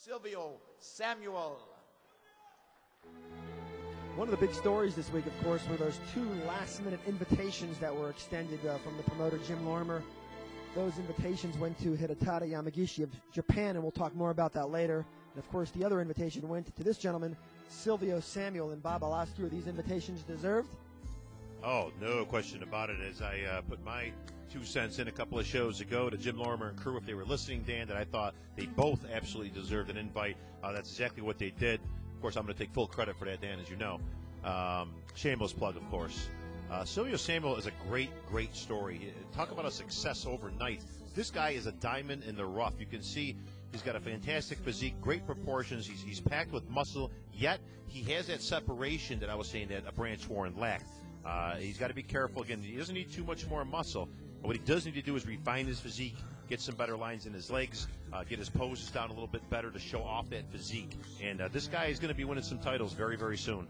Silvio Samuel. One of the big stories this week, of course, were those 2 last-minute invitations that were extended from the promoter Jim Lorimer. Those invitations went to Hidetada Yamagishi of Japan, and we'll talk more about that later. And, of course, the other invitation went to this gentleman, Silvio Samuel. And, Bob, I'll ask you, are these invitations deserved? Oh, no question about it. As I put my 2 cents in a couple of shows ago to Jim Lorimer and crew, if they were listening, Dan, that I thought they both absolutely deserved an invite. That's exactly what they did. Of course, I'm going to take full credit for that, Dan, as you know. Shameless plug, of course. Silvio Samuel is a great, great story. Talk about a success overnight. This guy is a diamond in the rough. You can see he's got a fantastic physique, great proportions. He's packed with muscle, yet he has that separation that I was saying that a Branch Warren lacked. He's got to be careful. Again, he doesn't need too much more muscle. But what he does need to do is refine his physique, get some better lines in his legs, get his poses down a little bit better to show off that physique. And this guy is going to be winning some titles very, very soon.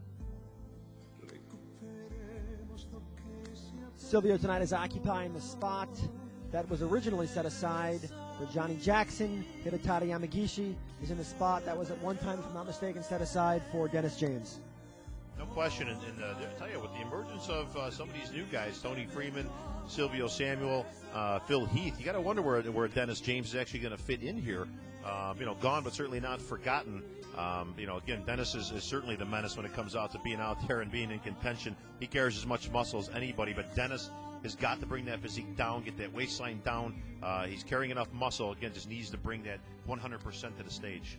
Silvio tonight is occupying the spot that was originally set aside for Johnny Jackson. Hidetada Yamagishi is in the spot that was at one time, if I'm not mistaken, set aside for Dennis James. No question, and I tell you, with the emergence of some of these new guys, Tony Freeman, Silvio Samuel, Phil Heath, you got to wonder where Dennis James is actually going to fit in here. Gone but certainly not forgotten. Again, Dennis is certainly the menace when it comes out to being out there and being in contention. He carries as much muscle as anybody, but Dennis has got to bring that physique down, get that waistline down. He's carrying enough muscle. Again, just needs to bring that 100% to the stage.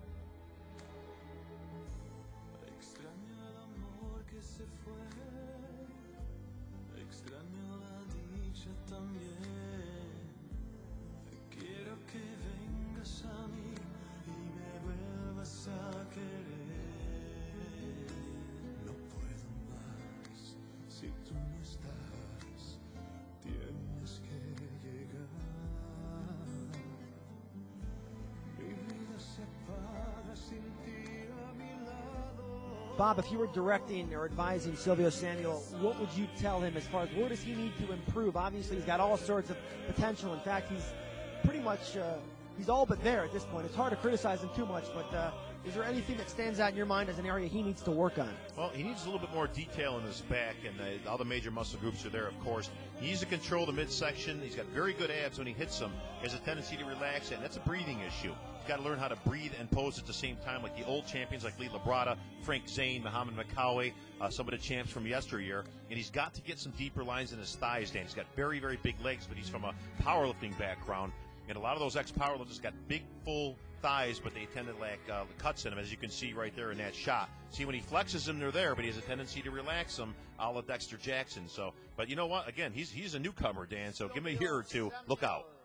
Bob, if you were directing or advising Silvio Samuel, what would you tell him as far as where does he need to improve? Obviously, he's got all sorts of potential. In fact, he's pretty much he's all but there at this point. It's hard to criticize him too much, but is there anything that stands out in your mind as an area he needs to work on? Well, he needs a little bit more detail in his back, and all the major muscle groups are there, of course. He needs to control the midsection. He's got very good abs when he hits them. He has a tendency to relax it, and that's a breathing issue. He's got to learn how to breathe and pose at the same time, like the old champions like Lee Labrada, Frank Zane, Muhammad Makawi, some of the champs from yesteryear. And he's got to get some deeper lines in his thighs, Dan. He's got very, very big legs, but he's from a powerlifting background. And a lot of those ex-powerlifters got big, full thighs, but they tend to lack cuts in them, as you can see right there in that shot. See, when he flexes them, they're there, but he has a tendency to relax them, a la Dexter Jackson. But you know what? Again, he's a newcomer, Dan, so give him a year or two. Look out.